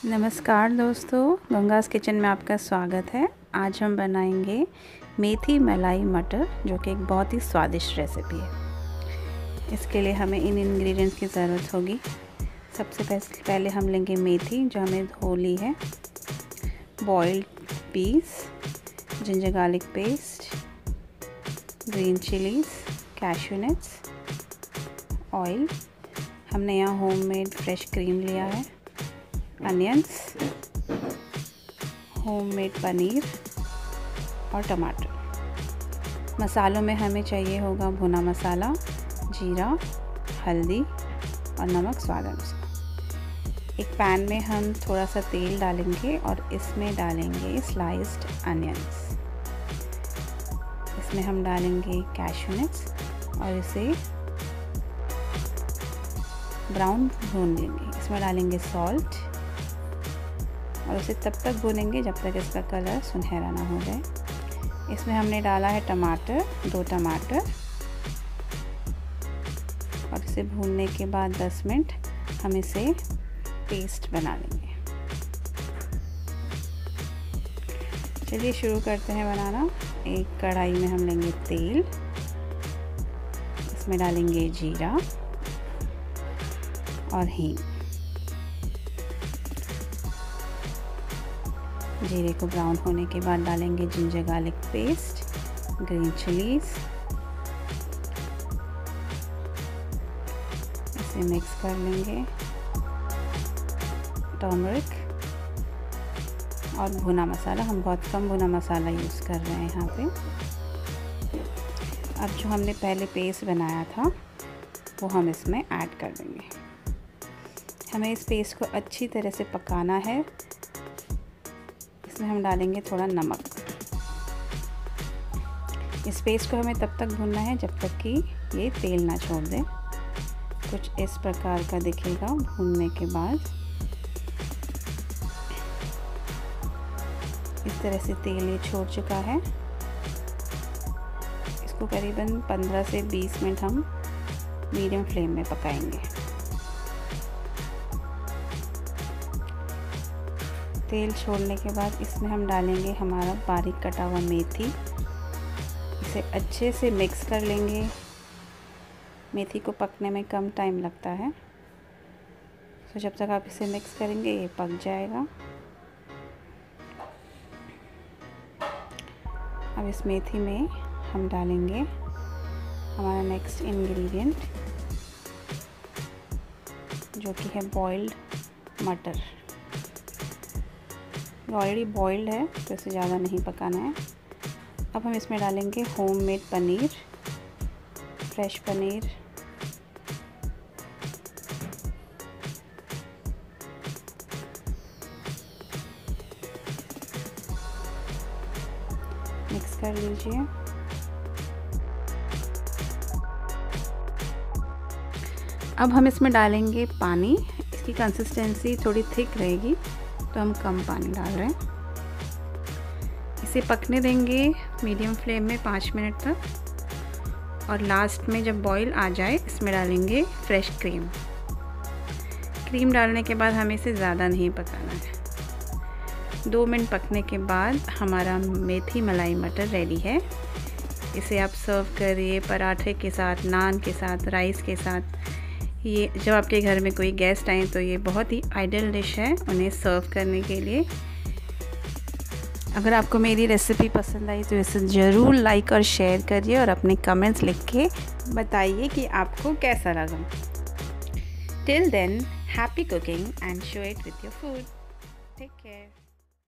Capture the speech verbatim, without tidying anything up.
नमस्कार दोस्तों, गंगास किचन में आपका स्वागत है। आज हम बनाएंगे मेथी मलाई मटर, जो कि एक बहुत ही स्वादिष्ट रेसिपी है। इसके लिए हमें इन इंग्रेडिएंट्स की ज़रूरत होगी। सबसे पहले हम लेंगे मेथी, जो हमें धो ली है, boiled peas, ginger garlic paste, green chillies, cashew nuts, oil. हमने यहाँ होममेड फ्रेश क्रीम लिया है, अनियंस, होममेड पनीर और टमाटर। मसालों में हमें चाहिए होगा भुना मसाला, जीरा, हल्दी और नमक स्वाद अनुसार। एक पैन में हम थोड़ा सा तेल डालेंगे और इसमें डालेंगे स्लाइस्ड अनियंस। इसमें हम डालेंगे कैश्यू नट्स और इसे ब्राउन भून लेंगे। इसमें डालेंगे सॉल्ट और उसे तब तक भूनेंगे जब तक इसका कलर सुनहरा ना हो जाए। इसमें हमने डाला है टमाटर, दो टमाटर, और इसे भूनने के बाद दस मिनट हम इसे पेस्ट बना लेंगे। चलिए शुरू करते हैं बनाना। एक कढ़ाई में हम लेंगे तेल, इसमें डालेंगे जीरा और हींग। जीरे को ब्राउन होने के बाद डालेंगे ginger garlic paste, green chillies, इसे मिक्स कर लेंगे, टर्मरिक और भुना मसाला। हम बहुत कम भुना मसाला यूज़ कर रहे हैं यहाँ पे। अब जो हमने पहले पेस्ट बनाया था वो हम इसमें ऐड कर देंगे। हमें इस पेस्ट को अच्छी तरह से पकाना है। इसमें हम डालेंगे थोड़ा नमक। इस पेस्ट को हमें तब तक भूनना है जब तक कि ये तेल ना छोड़ दे। कुछ इस प्रकार का दिखेगा भूनने के बाद। इस तरह से तेल ये छोड़ चुका है। इसको करीबन पंद्रह से बीस मिनट हम मीडियम फ्लेम में पकाएंगे। तेल छोड़ने के बाद इसमें हम डालेंगे हमारा बारीक कटा हुआ मेथी। इसे अच्छे से मिक्स कर लेंगे। मेथी को पकने में कम टाइम लगता है, तो जब तक आप इसे मिक्स करेंगे ये पक जाएगा। अब इस मेथी में हम डालेंगे हमारा नेक्स्ट इंग्रेडिएंट, जो कि है बॉइल्ड मटर। ऑलरेडी बॉइल्ड है तो इसे ज़्यादा नहीं पकाना है। अब हम इसमें डालेंगे homemade paneer, fresh paneer, mix कर लीजिए। अब हम इसमें डालेंगे पानी। इसकी कंसिस्टेंसी थोड़ी थिक रहेगी तो हम कम पानी डाल रहे हैं। इसे पकने देंगे मीडियम फ्लेम में पाँच मिनट तक, और लास्ट में जब बॉईल आ जाए इसमें डालेंगे फ्रेश क्रीम। क्रीम डालने के बाद हमें इसे ज़्यादा नहीं पकाना है। दो मिनट पकने के बाद हमारा मेथी मलाई मटर रेडी है। इसे आप सर्व करिए पराठे के साथ, नान के साथ, राइस के साथ। ये जब आपके घर में कोई गेस्ट आए तो ये बहुत ही आइडियल डिश है उन्हें सर्व करने के लिए। अगर आपको मेरी रेसिपी पसंद आई तो इसे ज़रूर लाइक और शेयर करिए और अपने कमेंट्स लिख के बताइए कि आपको कैसा लगा। Till then, happy cooking and show it with your food. Take care.